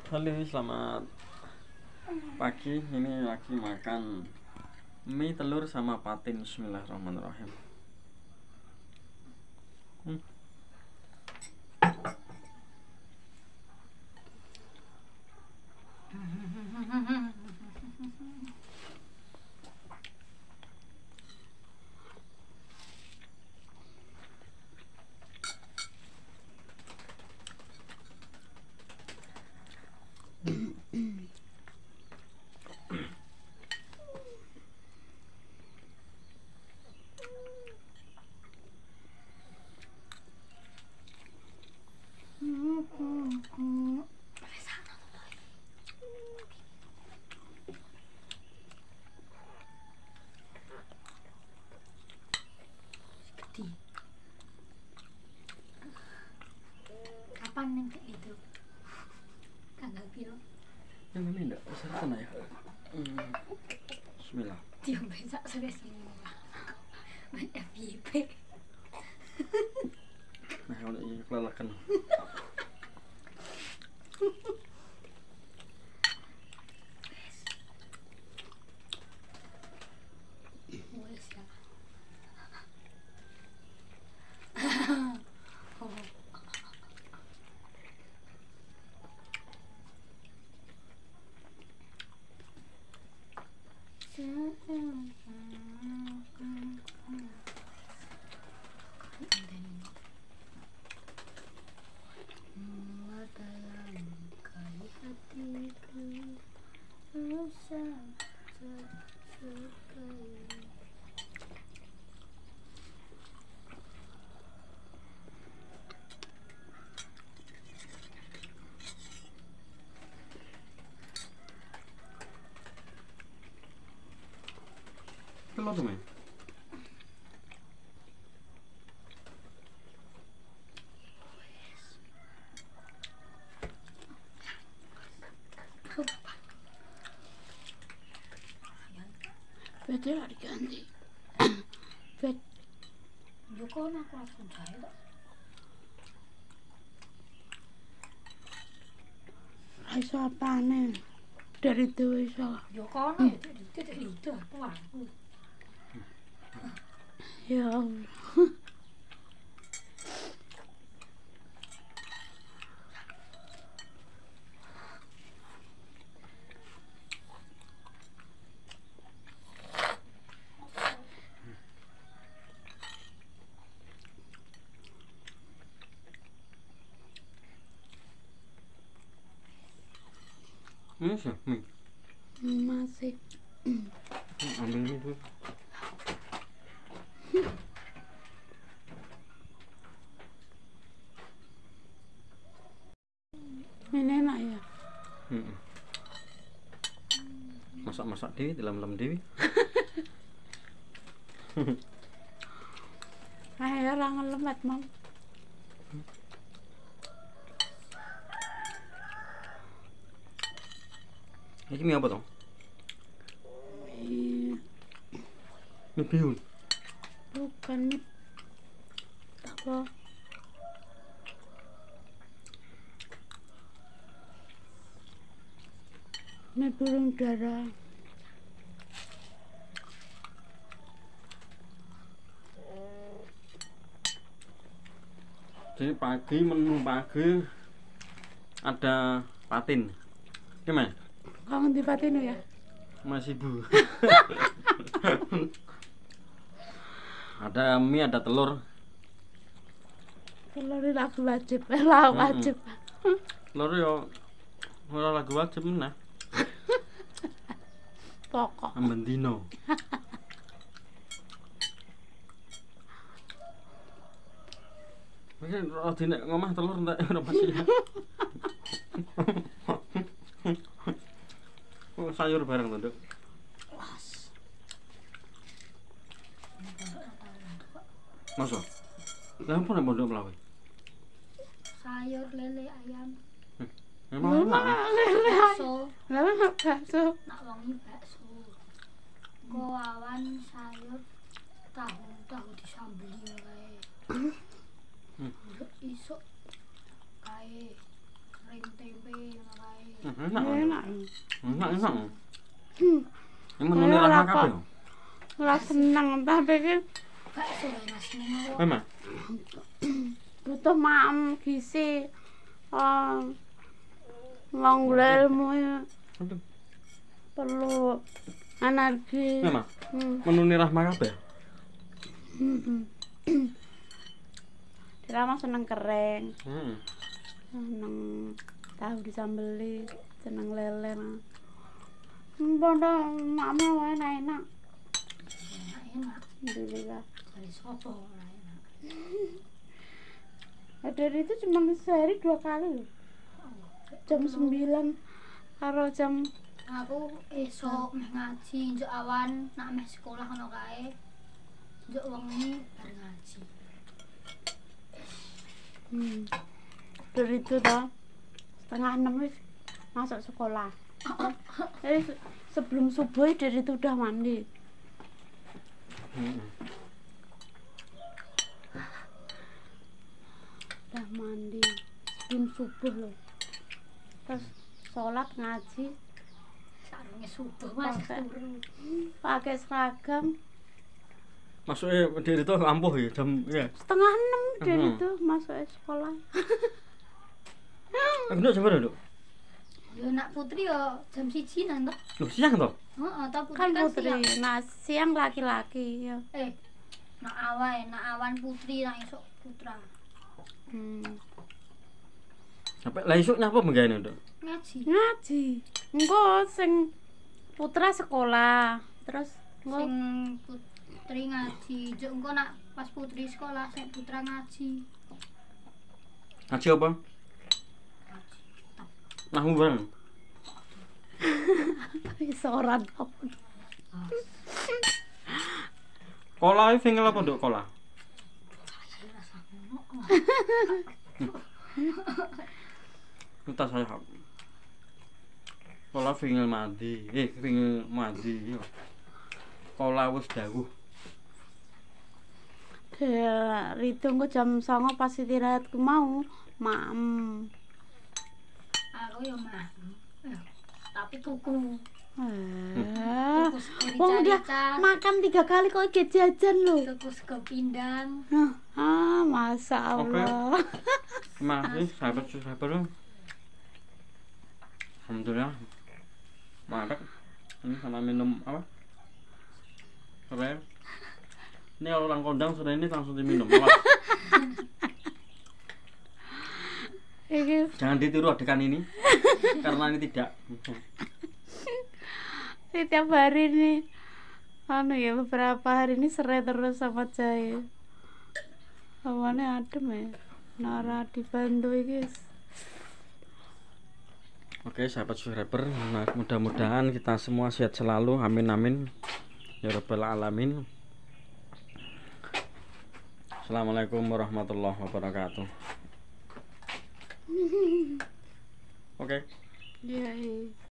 Halo, selamat pagi. Ini lagi makan mie telur sama patin. Bismillahirrahmanirrahim. Kapan nih itu? Kagak bilang. Yang ini enggak kesehatan ya. Bismillah. Dia besok sampai sini. Banyak FYP. Nah, udah ini kelelakan. Wes ya. Telur tuh, men. Bete lah diganti. Bet. Joko aku langsung jahit. Iso apane? Dari itu iso. Joko no itu apa? Ya Allah. Masih, mie. Masih. Ambil mie dulu. Ini enak ya. Masak-masak dewi, dalam dewi. Ayo orang lemat, Mam. Ini mie apa toh? Mie bihun. Bukan mie. Apa? Mie burung dara. Jadi menu pagi ada patin. Gimana? Kangen di Patino ya? Masih Bu. Ada mie, ada telur. Telur ini lagu wajib, lah wajib. Telur yo ora lagu wajib meneh. Pokok. Ambendino. Mungkin rodi nek ngomah telur ndak ora pasti. Oh, sayur bareng to, Nduk. Masa? Lah apa nek pondok Melawi? Sayur lele ayam. Memang enak. Bakso. Lalu bakso. Nak wangi bakso. Awan sayur tahu disambeli kae. Isuk kae kering tempe kae. Enak. Enak. Enak. Hmm. Ini menune rahang kabeh. Ora seneng tapi iki bakso ya Mas ngono. Memang. butuh maem gizi. Wong ilmu ya perlu energi. Memang. Hmm. Menune rahang kabeh. Rama seneng kering, Hmm. seneng tahu disambeli, seneng lele. Bondo mama wae enak. Enak. Alhamdulillah. Dari sopo ora enak. Dari itu cuma sehari 2 kali loh. Jam 9 karo jam Aku esok meh ngaji njuk awan nak meh sekolah ngono kae. Njuk wengi bar ngaji. dari itu toh 5:30 wis masuk sekolah. Sebelum subuh dari itu udah mandi. Udah mandi sebelum subuh loh. Terus sholat ngaji Sarunge subuh Mas turu. pakai seragam Masuknya diri itu ampuh ya jam ya. 5:30 dari itu masuk sekolah. Aku jam berapa, Dok? Yo nak putri yo jam 1 nang toh. Loh, siang toh? Heeh, ta putri Kan kan putri, siang. nah siang laki-laki ya. Nak awan putri nak esok putra. Sampai lah esuk nyapa menggaene, Dok? Ngaji. Ngaji. Engko sing putra sekolah, terus engko Sing putri ngaji, njuk engko nak pas putri sekolah sing putra ngaji. Ngaji apa? Nahmu bareng. isoran. Kolah iki fingel apa, Dok? Kolah. Kita saya. Kolah fingel mandi. Fingel mandi yo. Kolah wis dawuh. Itu engko jam 09.00 pas istirahatku mau maem. Aku yo mah. Tapi kuku. Wong dia makan 3 kali kok iki jajan lho. Tuku sego pindang. Masya Allah. Masih sahabat. Alhamdulillah. Makan. Ini sama minum apa? Sore. Ini orang kondang sore ini langsung diminum. Jangan ditiru adegan ini. Karena ini tidak. Setiap hari ini ya beberapa hari ini serai terus sama Jaya. Hawane adem ya. Nara dibantu iki. Oke, sahabat subscriber, mudah-mudahan kita semua sehat selalu. Amin amin. Ya rabbal alamin. Assalamualaikum warahmatullahi wabarakatuh. Oke. Iya.